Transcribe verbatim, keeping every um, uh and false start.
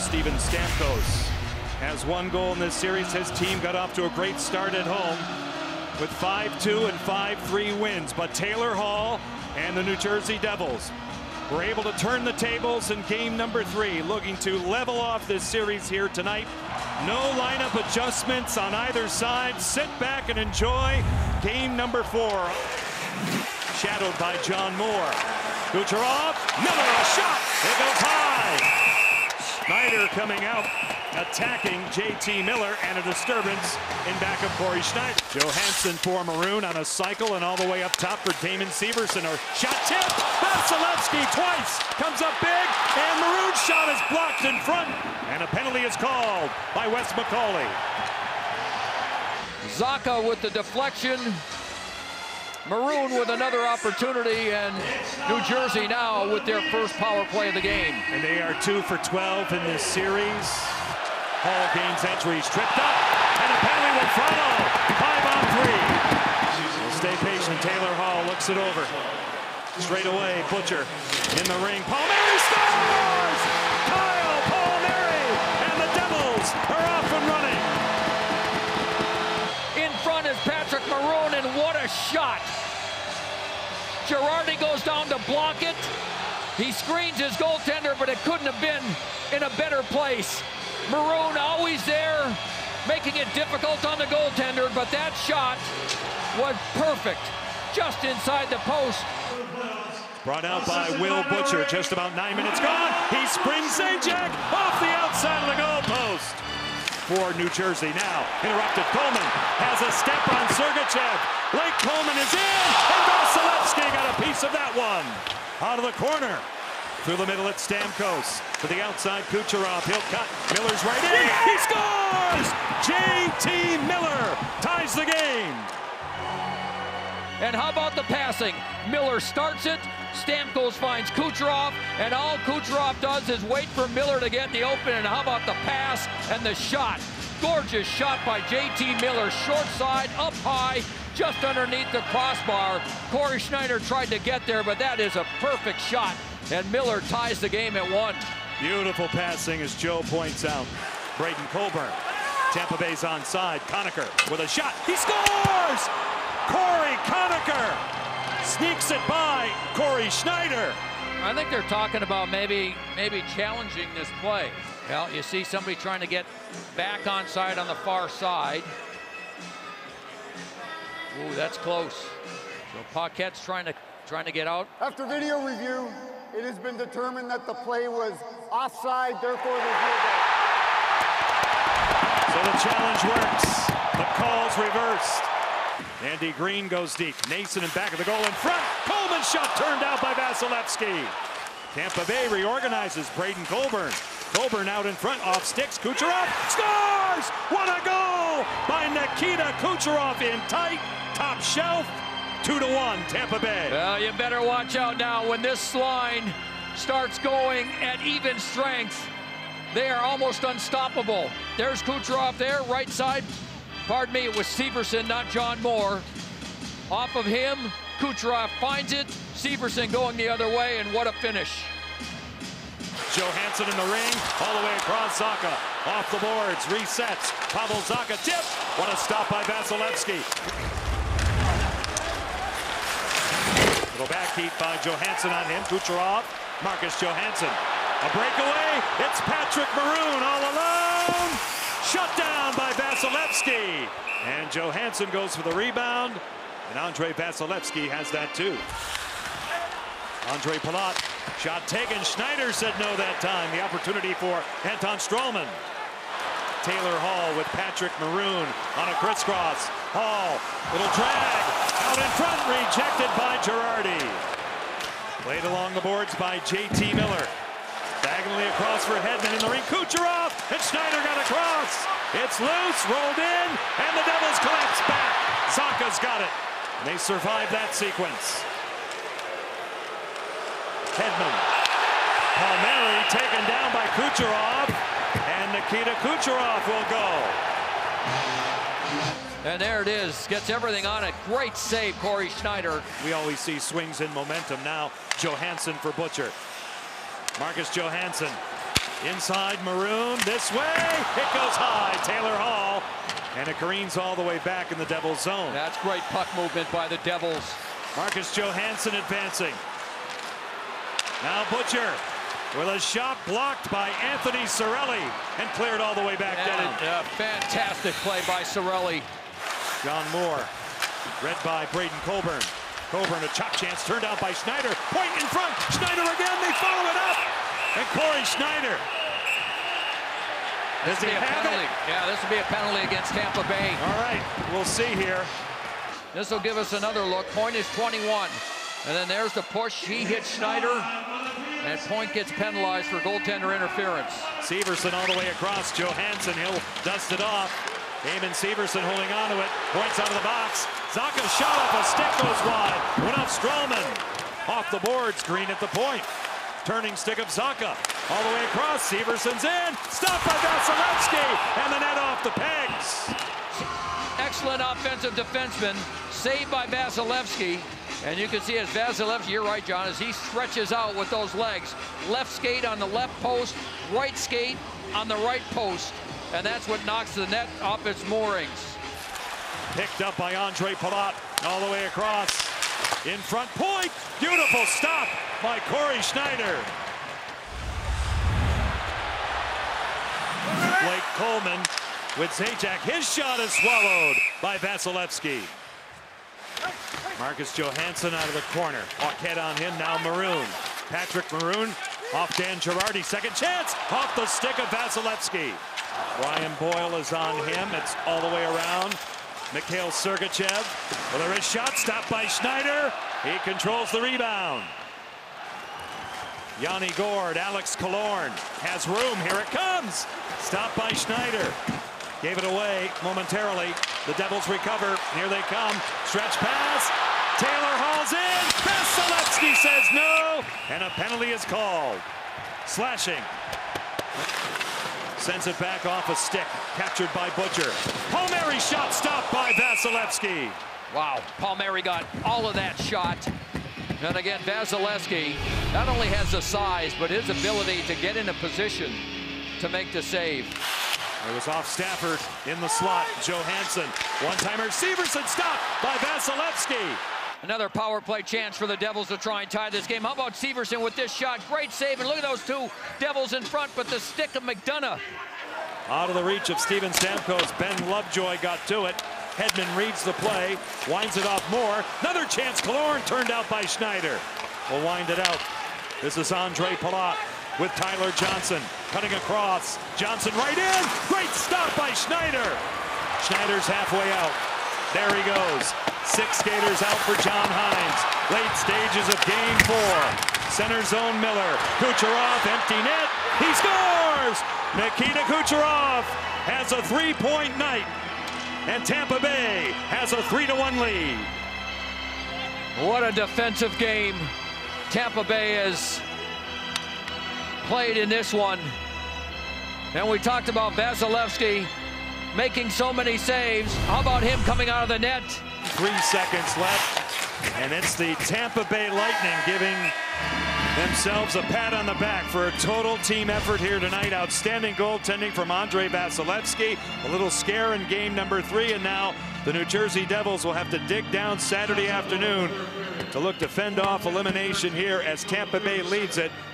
Steven Stamkos has one goal in this series. His team got off to a great start at home with five two and five three wins. But Taylor Hall and the New Jersey Devils were able to turn the tables in game number three, looking to level off this series here tonight. No lineup adjustments on either side. Sit back and enjoy game number four. Shadowed by John Moore. Kucherov, Miller, a shot. It goes high. Schneider coming out, attacking J T Miller, and a disturbance in back of Corey Schneider. Johansson for Maroon on a cycle and all the way up top for Damon Severson. Or shot tip. Vasilevsky twice comes up big, and Maroon's shot is blocked in front, and a penalty is called by Wes McCauley. Zacha with the deflection. Maroon with another opportunity, and New Jersey now with their first power play of the game. And they are two for twelve in this series. Hall gains entries, tripped up, and a penalty will follow. Five on three. We'll stay patient. Taylor Hall looks it over. Straight away, Butcher in the ring. Palmieri scores! Kyle Palmieri, and the Devils are off and running. In front is Patrick Maroon, and what a shot. Girardi goes down to block it. He screens his goaltender, but it couldn't have been in a better place. Maroon always there, making it difficult on the goaltender, but that shot was perfect, just inside the post. Brought out by Will Butcher, just about nine minutes gone. He springs Zajac off the outside of the goalpost. For New Jersey now, interrupted. Coleman has a step on Sergachev. Blake Coleman is in, and Vasilevsky got a piece of that one. Out of the corner, through the middle at Stamkos. To the outside, Kucherov, he'll cut. Miller's right in, he scores! J T Miller ties the game. And how about the passing? Miller starts it, Stamkos finds Kucherov, and all Kucherov does is wait for Miller to get in the open. And how about the pass and the shot? Gorgeous shot by J T Miller, short side, up high, just underneath the crossbar. Corey Schneider tried to get there, but that is a perfect shot, and Miller ties the game at one. Beautiful passing, as Joe points out. Braden Colburn, Tampa Bay's onside. Conacher with a shot, he scores! Corey Conacher sneaks it by Corey Schneider. I think they're talking about maybe maybe challenging this play. Well, you see somebody trying to get back onside on the far side. Ooh, that's close. So Paquette's trying to trying to get out. After video review, it has been determined that the play was offside, therefore there's no goal. So the challenge works. The call's reversed. Andy Green goes deep. Nason in back of the goal in front. Coleman's shot turned out by Vasilevsky. Tampa Bay reorganizes. Braden Colburn. Colburn out in front, off sticks. Kucherov scores! What a goal by Nikita Kucherov in tight, top shelf. Two to one, Tampa Bay. Well, you better watch out now when this line starts going at even strength. They are almost unstoppable. There's Kucherov there, right side. Pardon me, it was Severson, not John Moore. Off of him, Kucherov finds it. Severson going the other way, and what a finish. Johansson in the ring, all the way across. Zacha off the boards, resets. Pavel Zacha tip. What a stop by Vasilevsky. Little back heat by Johansson on him. Kucherov, Marcus Johansson. A breakaway. It's Patrick Maroon all alone. Shut down by Vasilevsky. And Johansson goes for the rebound. And Andrei Vasilevsky has that too. Andre Palat, shot taken. Schneider said no that time. The opportunity for Anton Stralman. Taylor Hall with Patrick Maroon on a crisscross. Hall, little drag, out in front, rejected by Girardi. Played along the boards by J T Miller. Diagonally across for Hedman in the ring. Kucherov, and Schneider got across. It's loose, rolled in, and the Devils collapse back. Zacha's got it. And they survive that sequence. Hedman. Palmieri taken down by Kucherov, and Nikita Kucherov will go. And there it is, gets everything on it. Great save, Corey Schneider. We always see swings in momentum. Now Johansson for Butcher. Marcus Johansson Inside Maroon, this way, it goes high. Taylor Hall, and it careens all the way back in the Devils' zone. That's great puck movement by the Devils. Marcus Johansson advancing. Now Butcher with a shot blocked by Anthony Cirelli and cleared all the way back. Yeah, yeah, fantastic play by Cirelli. John Moore, read by Braden Colburn. Colburn, a chop chance, turned out by Schneider. Point in front, Schneider again, they follow it up. And Corey Schneider. Does he have it? Yeah, this will be a penalty against Tampa Bay. All right, we'll see here. This will give us another look. Point is twenty-one. And then there's the push. He hits Schneider. And Point gets penalized for goaltender interference. Severson all the way across. Johansson, he'll dust it off. Eamon Severson holding on to it. Points out of the box. Zacha shot off a stick, goes wide. Went off Strowman. Off the boards, Green at the point. Turning stick of Zacha. All the way across. Severson's in. Stopped by Vasilevsky. And the net off the pegs. Excellent offensive defenseman. Saved by Vasilevsky. And you can see as Vasilevsky, you're right, John, as he stretches out with those legs. Left skate on the left post. Right skate on the right post. And that's what knocks the net off its moorings. Picked up by Andre Palat. All the way across. In front, Point. Beautiful stop by Corey Schneider. Blake Coleman with Zajac. His shot is swallowed by Vasilevsky. Marcus Johansson out of the corner. Paquette on him, now Maroon. Patrick Maroon off Dan Girardi. Second chance off the stick of Vasilevsky. Ryan Boyle is on him. It's all the way around. Mikhail Sergachev. Well, there is shot stopped by Schneider. He controls the rebound. Yanni Gourde, Alex Killorn has room. Here it comes. Stopped by Schneider. Gave it away momentarily. The Devils recover. Here they come. Stretch pass. Taylor Hall's in. Vasilevsky says no. And a penalty is called. Slashing. Sends it back off a stick. Captured by Butcher. Palmieri shot stopped by Vasilevsky. Wow, Palmieri got all of that shot. And again, Vasilevsky not only has the size, but his ability to get in a position to make the save. It was off Stafford in the slot. Johansson, one-timer. Severson stopped by Vasilevsky. Another power play chance for the Devils to try and tie this game. How about Severson with this shot? Great save, and look at those two Devils in front, but the stick of McDonough. Out of the reach of Steven Stamkos. Ben Lovejoy got to it. Hedman reads the play, winds it off Moore. Another chance, Killorn turned out by Schneider. Will wind it out. This is Andre Palat with Tyler Johnson cutting across. Johnson right in. Great stop by Schneider. Schneider's halfway out. There he goes. Six skaters out for John Hines. Late stages of game four. Center zone Miller. Kucherov, empty net. He scores! Nikita Kucherov has a three-point night. And Tampa Bay has a three to one lead. What a defensive game Tampa Bay has played in this one. And we talked about Vasilevsky making so many saves. How about him coming out of the net? Three seconds left, and it's the Tampa Bay Lightning giving themselves a pat on the back for a total team effort here tonight. Outstanding goaltending from Andre Vasilevsky. A little scare in game number three, and now the New Jersey Devils will have to dig down Saturday afternoon to look to fend off elimination here as Tampa Bay leads it